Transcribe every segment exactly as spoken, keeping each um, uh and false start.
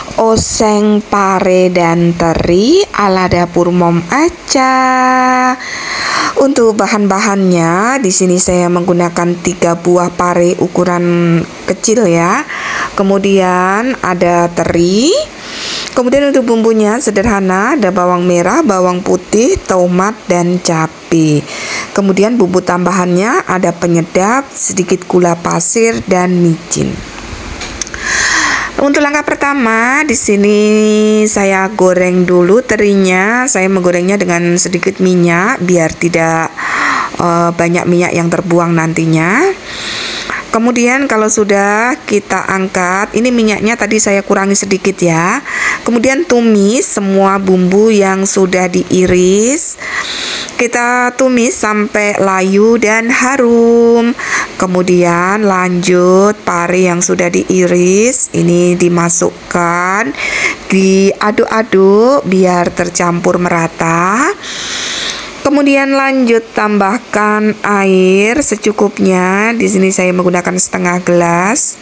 Oseng, pare, dan teri ala dapur Mom Aca. Untuk bahan-bahannya, di sini saya menggunakan tiga buah pare ukuran kecil ya. Kemudian ada teri. Kemudian untuk bumbunya sederhana, ada bawang merah, bawang putih, tomat, dan cabai. Kemudian bumbu tambahannya ada penyedap, sedikit gula pasir, dan micin. Untuk langkah pertama, di sini saya goreng dulu terinya. Saya menggorengnya dengan sedikit minyak biar tidak uh, banyak minyak yang terbuang nantinya. Kemudian kalau sudah kita angkat, ini minyaknya tadi saya kurangi sedikit ya. Kemudian tumis semua bumbu yang sudah diiris. Kita tumis sampai layu dan harum. Kemudian lanjut pare yang sudah diiris, ini dimasukkan, diaduk-aduk biar tercampur merata. Kemudian lanjut tambahkan air secukupnya. Di sini saya menggunakan setengah gelas.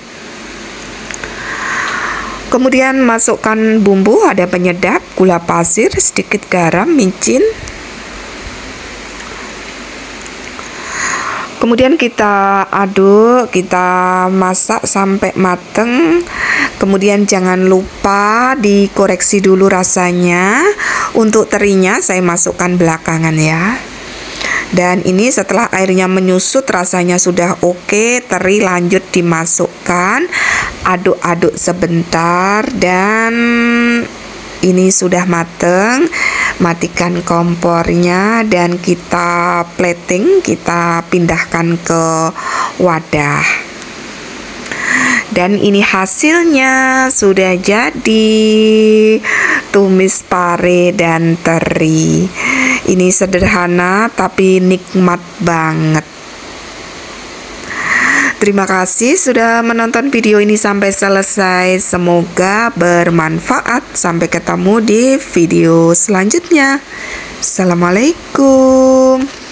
Kemudian masukkan bumbu, ada penyedap, gula pasir, sedikit garam, micin. Kemudian kita aduk, kita masak sampai mateng. Kemudian jangan lupa dikoreksi dulu rasanya. Untuk terinya saya masukkan belakangan ya. Dan ini setelah airnya menyusut, rasanya sudah oke, teri lanjut dimasukkan. Aduk-aduk sebentar dan ini sudah mateng. Matikan kompornya dan kita plating, kita pindahkan ke wadah. Dan ini hasilnya sudah jadi, tumis pare dan teri. Ini sederhana tapi nikmat banget. Terima kasih sudah menonton video ini sampai selesai. Semoga bermanfaat. Sampai ketemu di video selanjutnya. Assalamualaikum.